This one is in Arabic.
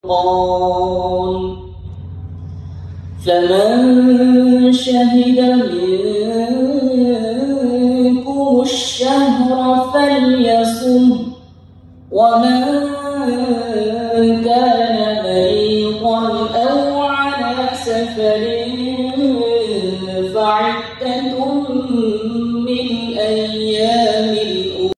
قال فمن شهد منكم الشهر فليصم ومن كان مريضا أو على سفر فعدة